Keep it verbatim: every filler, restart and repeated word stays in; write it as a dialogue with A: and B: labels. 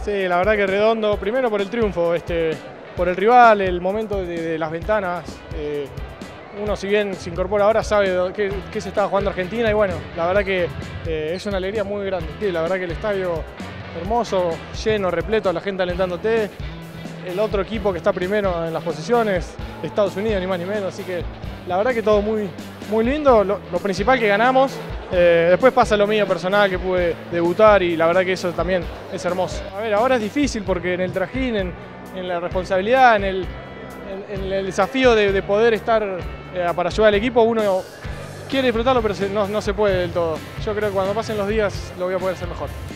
A: Sí, la verdad que redondo, primero por el triunfo, este, por el rival, el momento de, de las ventanas. Eh, uno si bien se incorpora ahora sabe qué, qué se estaba jugando Argentina y bueno, la verdad que eh, es una alegría muy grande. Sí, la verdad que el estadio hermoso, lleno, repleto, la gente alentándote. El otro equipo que está primero en las posiciones, Estados Unidos, ni más ni menos, así que la verdad que todo muy, muy lindo. Lo, lo principal que ganamos, eh, después pasa lo mío personal, que pude debutar y la verdad que eso también es hermoso. A ver, ahora es difícil porque en el trajín, en, en la responsabilidad, en el, en, en el desafío de, de poder estar eh, para ayudar al equipo, uno quiere disfrutarlo pero se, no, no se puede del todo. Yo creo que cuando pasen los días lo voy a poder hacer mejor.